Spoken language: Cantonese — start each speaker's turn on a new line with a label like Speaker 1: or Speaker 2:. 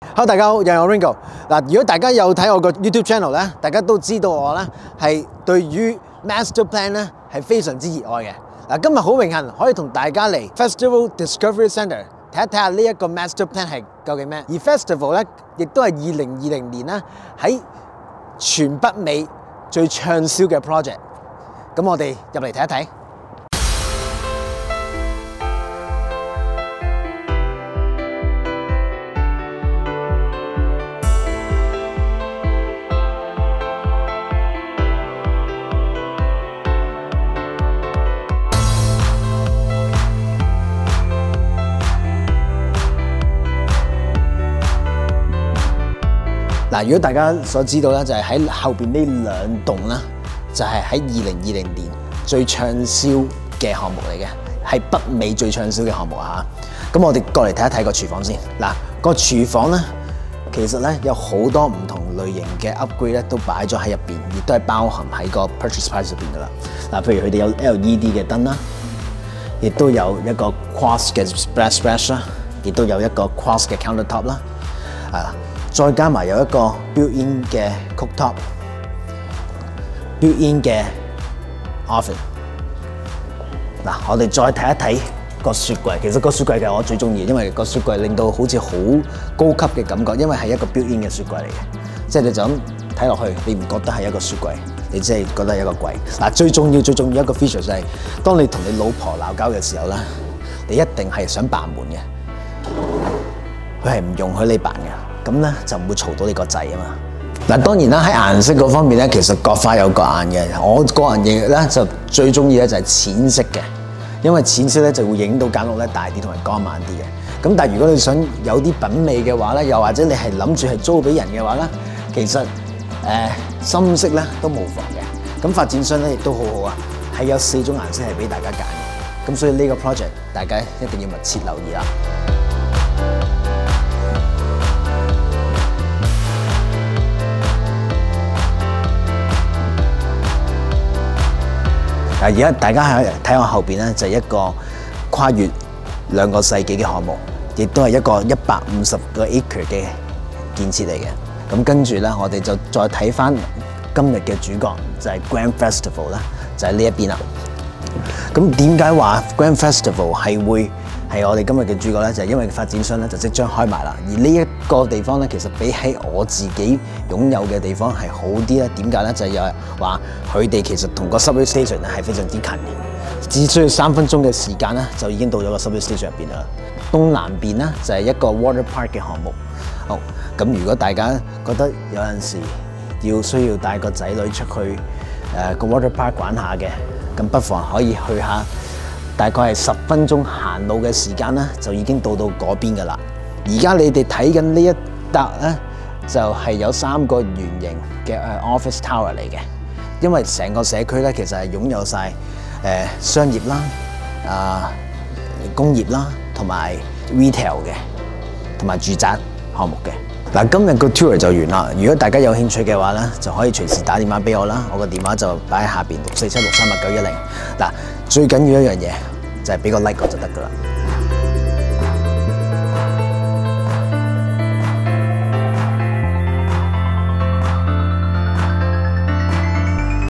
Speaker 1: Hello， 大家好，又係我 Ringo。嗱，如果大家有睇我個 YouTube channel 咧，大家都知道我咧係對於 master plan 咧係非常之熱愛嘅。嗱，今日好榮幸可以同大家嚟 Festival Discovery Centre 睇一睇下呢一個 master plan 係究竟咩。而 Festival 咧亦都係2020年啦喺全北美最暢銷嘅 project。咁我哋入嚟睇一睇。嗱，如果大家所知道咧，就係喺後邊呢兩棟啦，就係喺2020年最暢銷嘅項目嚟嘅，係北美最暢銷嘅項目啊！咁我哋過嚟睇一睇個廚房先。嗱，個廚房咧，其實咧有好多唔同類型嘅 upgrade 咧，都擺咗喺入邊，亦都係包含喺個 purchase price 入邊噶啦。嗱，譬如佢哋有 LED 嘅燈啦，亦都有一個 quartz 嘅 splash 啦，亦都有一個 quartz 嘅 countertop 啦，啊。再加埋有一個 built-in 嘅 cooktop、built-in 嘅 oven。嗱，我哋再睇一睇個雪櫃。其實個雪櫃嘅我最中意，因為個雪櫃令到好似好高級嘅感覺，因為係一個 built-in 嘅雪櫃嚟嘅。即係你就咁睇落去，你唔覺得係一個雪櫃，你只係覺得係一個櫃。嗱，最重要一個 feature 就係，當你同你老婆鬧交嘅時候咧，你一定係想扮門嘅，佢係唔容許你扮嘅。咁咧就唔會嘈到你個仔啊嘛。嗱，當然啦，喺顏色嗰方面咧，其實各花有各眼嘅。我個人認為咧就最中意咧就係淺色嘅，因為淺色咧就會影到間屋咧大啲同埋光猛啲嘅。咁但係如果你想有啲品味嘅話咧，又或者你係諗住係租俾人嘅話咧，其實深色咧都無妨嘅。咁發展商咧亦都好好啊，係有4種顏色係俾大家揀嘅。咁所以呢個 project 大家一定要密切留意啦。而家大家睇我後邊咧，就係一個跨越2個世紀嘅項目，亦都係一個150個 acre 嘅建設嚟嘅。咁跟住咧，我哋就再睇翻今日嘅主角，就係 Grand Festival 啦，就喺呢一邊啦。咁點解話 Grand Festival 係會係我哋今日嘅主角咧？就係因為發展商咧就即將開賣啦。而呢一個地方咧，其實比起我自己擁有嘅地方係好啲咧。點解咧？就係有話佢哋其實同個 subway station 係非常之近嘅，只需要3分鐘嘅時間咧，就已經到咗個 subway station 入邊啦。東南邊咧就係一個 water park 嘅項目。好，咁如果大家覺得有陣時需要帶個仔女出去個 water park 玩下嘅，咁不妨可以去下。大概係10分鐘行路嘅時間咧，就已經到嗰邊噶啦。而家你哋睇緊呢一笪咧，就係有3個圓形嘅office tower 嚟嘅。因為成個社區咧，其實係擁有晒商業啦、工業啦，同埋 retail 嘅，同埋住宅項目嘅。嗱，今日個 tour 就完啦。如果大家有興趣嘅話咧，就可以隨時打電話俾我啦。我個電話就擺喺下邊647638910。嗱，最緊要一樣嘢就係俾個 like 我就得噶啦。